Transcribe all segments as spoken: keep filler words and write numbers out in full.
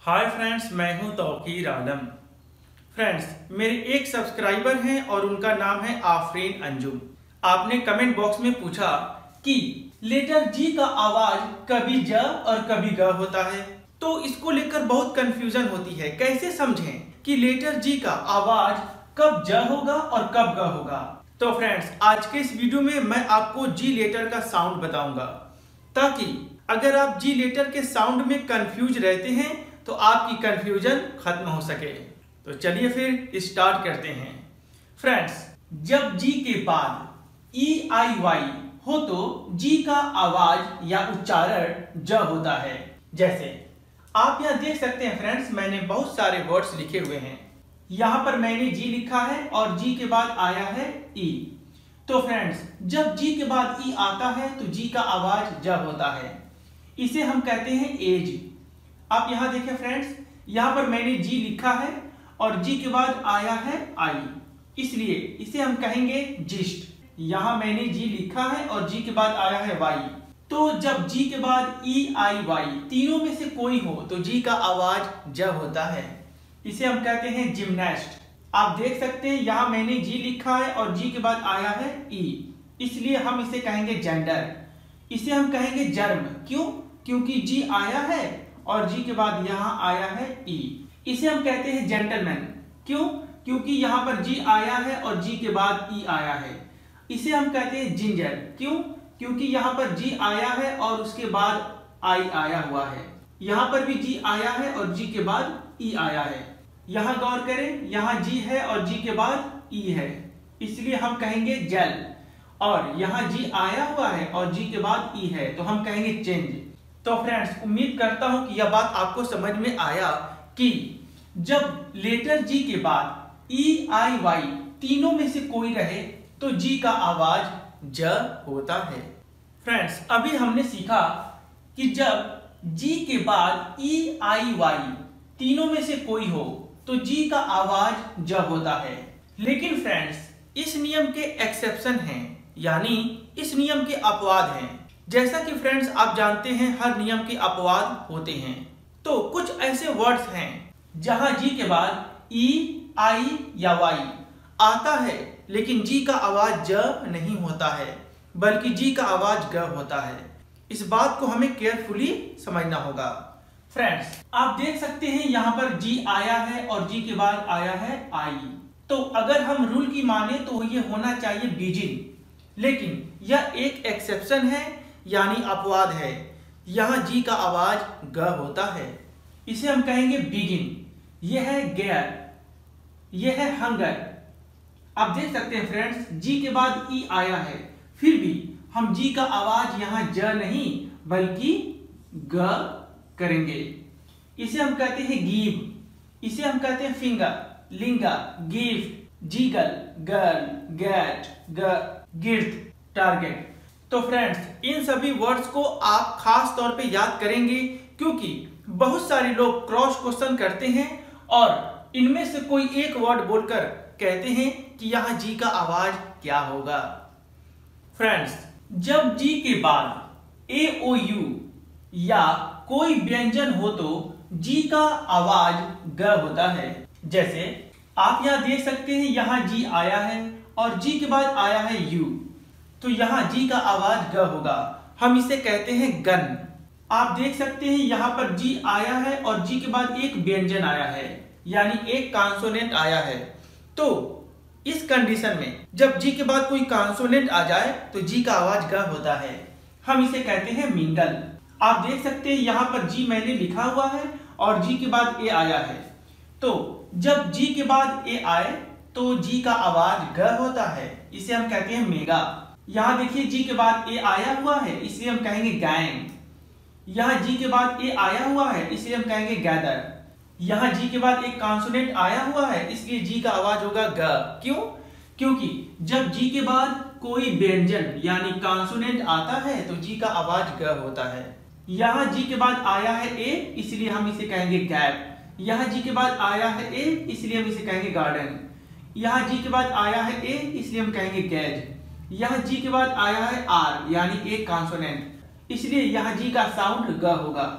Hi friends, मैं हूं तौकीर आलम। Friends, मेरे एक सब्सक्राइबर हैं और उनका नाम है आफरीन अंजुम। आपने कमेंट बॉक्स में पूछा कि लेटर जी का आवाज कभी ज और कभी ग होता है, तो इसको लेकर बहुत कंफ्यूजन होती है। कैसे समझें कि लेटर जी का आवाज कब ज होगा और कब ग होगा। तो फ्रेंड्स, आज के इस वीडियो में मैं आपको जी लेटर का साउंड बताऊंगा, ताकि अगर आप जी लेटर के साउंड में कंफ्यूज रहते हैं तो आपकी कंफ्यूजन खत्म हो सके। तो चलिए फिर स्टार्ट करते हैं। फ्रेंड्स, जब जी के बाद ई आई वाई हो तो जी का आवाज या उच्चारण ज होता है। जैसे आप यहां देख सकते हैं फ्रेंड्स, मैंने बहुत सारे वर्ड्स लिखे हुए हैं। यहां पर मैंने जी लिखा है और जी के बाद आया है ई। तो फ्रेंड्स, जब जी के बाद ई आता है तो जी का आवाज ज होता है। इसे हम कहते हैं एज। आप यहां देखें फ्रेंड्स, यहां पर मैंने जी लिखा है और जी के बाद आया है आई, इसलिए इसे हम कहेंगे जिस्ट। यहां मैंने जी लिखा है और जी के बाद आया है वाई। तो जब जी के बाद ई आई वाई तीनों में से कोई हो तो जी का आवाज ज होता है। इसे हम कहते हैं जिम्नास्ट। आप देख सकते हैं यहां मैंने जी लिखा है और जी के बाद आया है ई, इसलिए हम इसे कहेंगे जेंडर। इसे हम कहेंगे जर्म। क्यों? क्योंकि जी आया है और जी के बाद यहां आया है ई। इसे हम कहते हैं जेंटलमैन। क्यों? क्योंकि यहां पर जी आया है और जी के बाद ई आया है। इसे हम कहते हैं जिंजर। क्यों? क्योंकि यहां पर जी आया है और उसके बाद आई आया हुआ है। यहां पर भी जी आया है और जी के बाद ई आया है। यहां गौर करें, यहां जी है और जी के बाद ई है, इसलिए हम कहेंगे जेल। और यहां जी आया हुआ है और जी के बाद ई है, तो हम कहेंगे चेंज। तो फ्रेंड्स, उम्मीद करता हूं कि यह बात आपको समझ में आया कि जब लेटर जी के बाद ई आई वाई तीनों में से कोई रहे तो जी का आवाज ज होता है। फ्रेंड्स, अभी हमने सीखा कि जब जी के बाद ई आई वाई तीनों में से कोई हो तो जी का आवाज ज होता है। लेकिन फ्रेंड्स, इस नियम के एक्सेप्शन हैं, यानी इस नियम के अपवाद हैं। जैसा कि फ्रेंड्स आप जानते हैं, हर नियम के अपवाद होते हैं। तो कुछ ऐसे वर्ड्स हैं जहां जी के बाद ई आई या वाई आता है लेकिन जी का आवाज ज नहीं होता है, बल्कि जी का आवाज ग होता है। इस बात को हमें केयरफुली समझना होगा। फ्रेंड्स, आप देख सकते हैं यहां पर जी आया है और जी के बाद आया है आई। तो अगर हम रूल की माने तो ये होना चाहिए बिगिन, लेकिन यह एक एक्सेप्शन है, यानी अपवाद है। यहां जी का आवाज ग होता है, इसे हम कहेंगे बिगिन। यह है गेयर, यह है हंगर। आप देख सकते हैं फ्रेंड्स, जी के बाद ई आया है, फिर भी हम जी का आवाज यहां ज नहीं बल्कि ग करेंगे। इसे हम कहते हैं गिव। इसे हम कहते हैं finger, linger, gift, jiggle, girl, get, gift, target. तो फ्रेंड्स, इन सभी वर्ड्स को आप खास तौर पे याद करेंगे, क्योंकि बहुत सारे लोग क्रॉस क्वेश्चन करते हैं और इनमें से कोई एक वर्ड बोलकर कहते हैं कि यहां जी का आवाज क्या होगा। फ्रेंड्स, जब जी के बाद ए ओ यू या कोई व्यंजन हो तो जी का आवाज ग होता है। जैसे आप यहां देख सकते हैं, यहां जी आया है और जी के बाद आया है यू, तो यहां जी का आवाज ग होगा। हम इसे कहते हैं गन। आप देख सकते हैं यहां पर जी आया है और जी के बाद एक व्यंजन आया है, यानी एक कॉन्सोनेंट आया है। तो इस कंडीशन में जब जी के बाद कोई कॉन्सोनेंट आ जाए तो जी का आवाज ग होता है। हम इसे कहते हैं मिंगल। आप देख सकते हैं यहां पर जी मैंने लिखा हुआ है और जी के बाद ए आया है, तो जब जी के बाद ए आए तो जी का आवाज ग होता है। इसे हम कहते हैं मेगा। यहां देखिए जी के बाद ए आया हुआ है, इसलिए हम कहेंगे गैंग। यहां जी के बाद ए आया हुआ है, इसलिए हम कहेंगे गैदर। यहां जी के बाद एक कॉन्सोनेंट आया हुआ है, इसलिए जी का आवाज होगा ग। क्यों? क्योंकि जब जी के बाद कोई व्यंजन यानी कॉन्सोनेंट आता है तो जी का आवाज ग होता है। यहां जी के बाद आया है ए, इसलिए हम इसे कहेंगे गैप। यहां जी के बाद आया है ए, इसलिए हम इसे कहेंगे गार्डन। यहां जी के बाद आया है ए, इसलिए हम कहेंगे गैज। यहां जी के बाद आया है आर, यानी एक कॉन्सोनेंट, इसलिए यहां जी का साउंड ग होगा।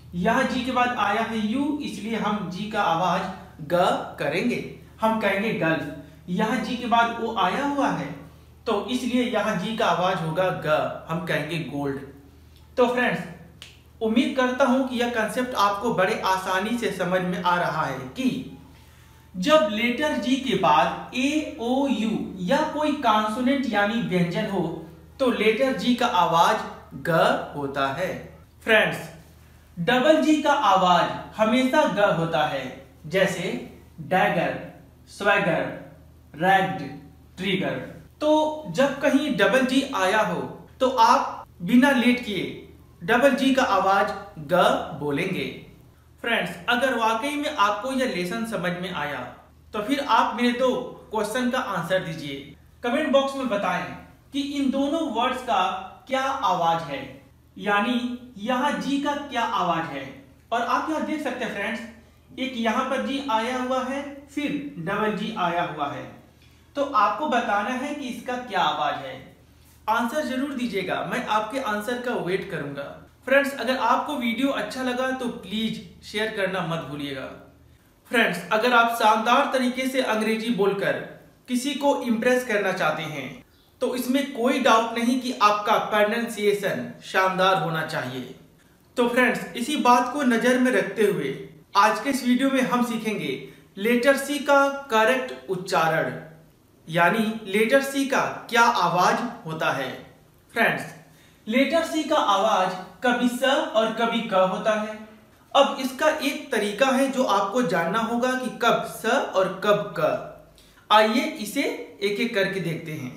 यहाँ जी के बाद आया है यू, इसलिए हम जी का आवाज ग करेंगे, हम कहेंगे गल्फ। यहाँ जी के बाद ओ आया हुआ है, तो इसलिए यहाँ जी का आवाज होगा ग, हम कहेंगे गोल्ड। तो फ्रेंड्स, उम्मीद करता हूं कि यह कंसेप्ट आपको बड़े आसानी से समझ में आ रहा है कि जब लेटर जी के बाद ए ओ यू या कोई कॉन्सोनेंट यानी व्यंजन हो तो लेटर जी का आवाज ग होता है। फ्रेंड्स, डबल जी का आवाज हमेशा ग होता है, जैसे डैगर, स्वैगर, रैग्ड, ट्रिगर। तो जब कहीं डबल जी आया हो तो आप बिना लेट किए डबल जी का आवाज ग बोलेंगे। फ्रेंड्स, अगर वाकई में आपको यह लेसन समझ में आया तो फिर आप मेरे दो क्वेश्चन का आंसर दीजिए। कमेंट बॉक्स में बताएं कि इन दोनों वर्ड्स का क्या आवाज है, यानी यहाँ जी का क्या आवाज है। और आप यहाँ देख सकते हैं फ्रेंड्स, एक यहाँ पर जी आया हुआ है, फिर डबल जी आया हुआ है, तो आपको बताना है कि इसका क्या आवाज है। आंसर जरूर दीजिएगा, मैं आपके आंसर का वेट करूंगा। फ्रेंड्स, अगर आपको वीडियो अच्छा लगा तो प्लीज शेयर करना मत भूलिएगा। फ्रेंड्स, अगर आप शानदार तरीके से अंग्रेजी बोलकर किसी को इम्प्रेस करना चाहते हैं तो इसमें कोई डाउट नहीं कि आपका प्रोनाउंसिएशन शानदार होना चाहिए। तो फ्रेंड्स, इसी बात को नजर में रखते हुए आज के इस वीडियो में हम सीखेंगे लेटर सी का करेक्ट उच्चारण, यानी लेटर सी का क्या आवाज होता है। फ्रेंड्स, लेटर सी का आवाज कभी स और कभी क होता है। अब इसका एक तरीका है जो आपको जानना होगा कि कब स और कब क। आइए इसे एक एक करके देखते हैं।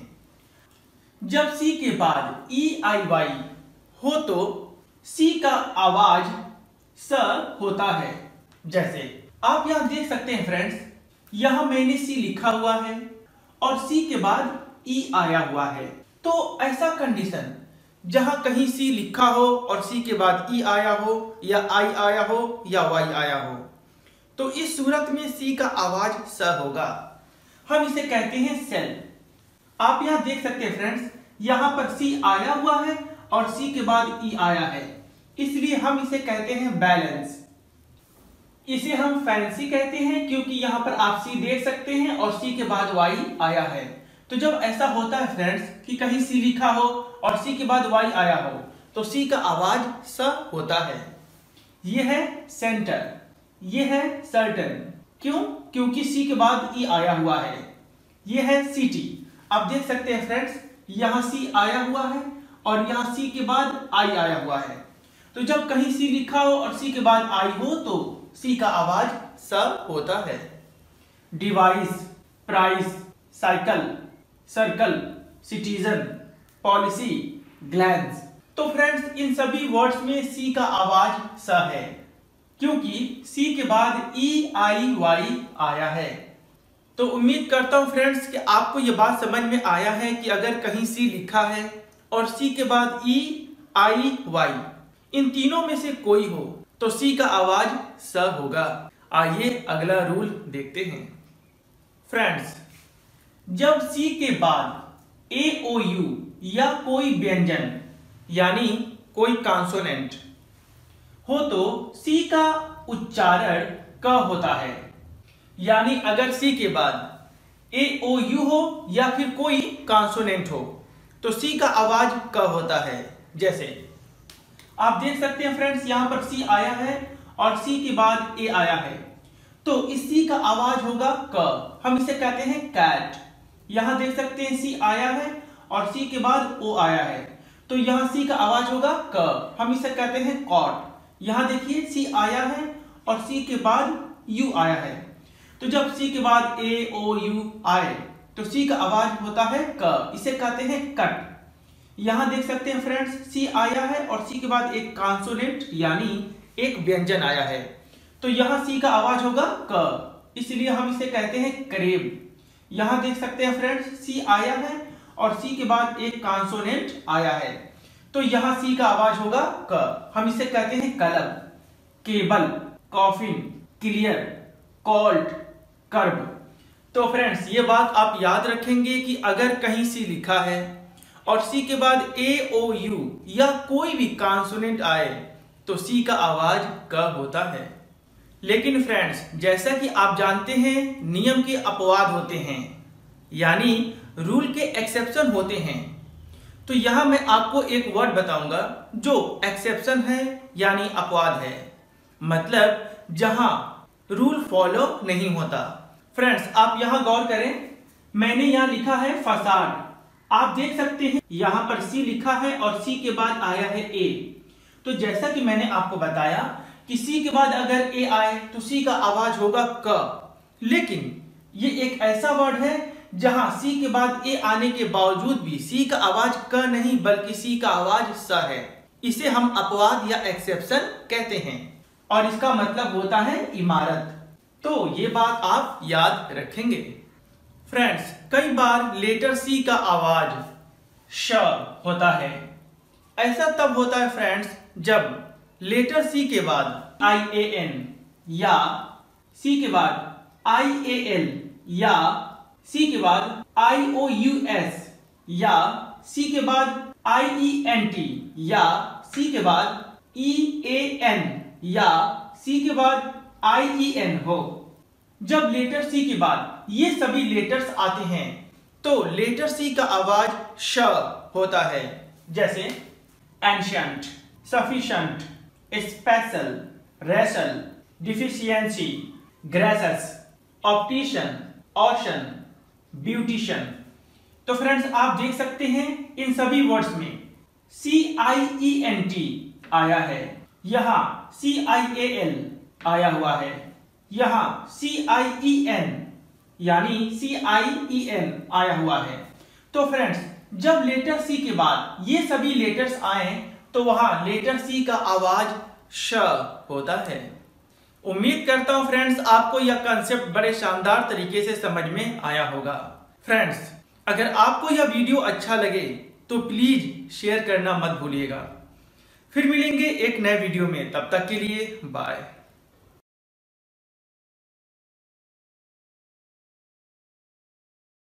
जब सी के बाद ई आई वाई हो तो सी का आवाज स होता है। जैसे आप यहां देख सकते हैं फ्रेंड्स, यहां मैंने सी लिखा हुआ है और सी के बाद ई आया हुआ है। तो ऐसा कंडीशन जहां कहीं सी लिखा हो और सी के बाद ई आया हो या आई आया हो या वाई आया हो, तो इस सूरत में सी का आवाज स होगा। हम इसे कहते हैं सेल। आप यहां देख सकते हैं फ्रेंड्स, यहां पर सी आया हुआ है और सी के बाद ई आया है, इसलिए हम इसे कहते हैं बैलेंस। इसे हम फैंसी कहते हैं क्योंकि यहां पर आप सी देख सकते हैं और सी के बाद वाई आया है। तो जब ऐसा होता है फ्रेंड्स कि कहीं सी लिखा हो और सी के बाद वाई आया हो तो सी का आवाज स होता है। यह है सेंटर, यह है सर्टन। क्यों? क्योंकि सी के बाद ई आया हुआ है। यह है सिटी। आप देख सकते हैं फ्रेंड्स, यहां सी आया हुआ है और यहां सी के बाद आई आया हुआ है। तो जब कहीं सी लिखा हो और सी के बाद आई हो तो सी का आवाज स होता है। Device, price, cycle, circle, citizen, policy, glance. तो फ्रेंड्स, इन सभी वर्ड्स में सी का आवाज स है क्योंकि सी के बाद ई आई वाई आया है। तो उम्मीद करता हूं फ्रेंड्स कि आपको यह बात समझ में आया है कि अगर कहीं सी लिखा है और सी के बाद ई आई वाई इन तीनों में से कोई हो तो सी का आवाज स होगा। आइए अगला रूल देखते हैं। फ्रेंड्स, जब सी के बाद ए ओ यू या कोई व्यंजन यानी कोई कॉन्सोनेंट हो तो सी का उच्चारण क होता है। यानी अगर सी के बाद ए ओ यू हो या फिर कोई कॉन्सोनेंट हो तो सी का आवाज क होता है। जैसे आप देख सकते हैं फ्रेंड्स, यहां पर सी आया है और सी के बाद ए आया है, तो इस सी का आवाज होगा क। हम इसे कहते हैं कैट। यहां देख सकते हैं सी आया है और सी के बाद ओ आया है, तो यहां सी का आवाज होगा क। हम इसे कहते हैं कॉट। यहां देखिए सी आया है और सी के बाद यू आया है, तो जब सी के बाद ए ओ यू आए तो सी का आवाज होता है क। इसे कहते हैं कट। यहां देख सकते हैं फ्रेंड्स, सी आया है और सी के बाद एक कॉन्सोनेंट यानी एक व्यंजन आया है, तो यहां सी का आवाज होगा क, इसलिए हम इसे कहते हैं करीब। यहां देख सकते हैं फ्रेंड्स, सी आया है और सी के बाद एक कॉन्सोनेंट आया है, तो यहां सी का आवाज होगा क। हम इसे कहते हैं column, cable, coffin, clear, colt, curb. तो फ्रेंड्स, ये बात आप याद रखेंगे कि अगर कहीं सी लिखा है और सी के बाद ए ओ यू या कोई भी कॉन्सोनेंट आए तो सी का आवाज क होता है। लेकिन फ्रेंड्स, जैसा कि आप जानते हैं, नियम के अपवाद होते हैं, यानी रूल के एक्सेप्शन होते हैं। तो यहां मैं आपको एक वर्ड बताऊंगा जो एक्सेप्शन है यानी अपवाद है, मतलब जहां रूल फॉलो नहीं होता। फ्रेंड्स, आप यहां गौर करें, मैंने यहां लिखा है फसाड, आप देख सकते हैं यहां पर सी लिखा है और सी के बाद आया है ए। तो जैसा कि मैंने आपको बताया कि सी के बाद अगर ए आए तो सी का आवाज होगा क, लेकिन ये एक ऐसा वर्ड है जहां सी के बाद ए आने के बावजूद भी सी का आवाज क नहीं बल्कि सी का आवाज स है। इसे हम अपवाद या एक्सेप्शन कहते हैं और इसका मतलब होता है इमारत। तो ये बात आप याद रखेंगे। फ्रेंड्स, कई बार लेटर सी का आवाज श होता है। ऐसा तब होता है फ्रेंड्स जब लेटर सी के बाद आई ए एन या सी के बाद आई ए एल या सी के बाद आई ओ यू एस या सी के बाद आई ई एन टी या सी के बाद ई ए एन या सी के बाद आई ई एन हो। जब लेटर सी के बाद ये सभी लेटर्स आते हैं तो लेटर सी का आवाज श होता है, जैसे ancient, sufficient, special, racial, deficiency, gracious, optician, ocean, beautician. तो फ्रेंड्स, आप देख सकते हैं इन सभी वर्ड्स में सी आई ई एन टी आया है, यहां सी आई ए एल आया हुआ है, यहां सी आई ई एन यानी सी आई ई एन आया हुआ है। तो फ्रेंड्स, जब लेटर सी के बाद ये सभी लेटर्स आए तो वहां लेटर सी का आवाज श होता है। उम्मीद करता हूं फ्रेंड्स आपको यह कंसेप्ट बड़े शानदार तरीके से समझ में आया होगा। फ्रेंड्स, अगर आपको यह वीडियो अच्छा लगे तो प्लीज शेयर करना मत भूलिएगा। फिर मिलेंगे एक नए वीडियो में, तब तक के लिए बाय।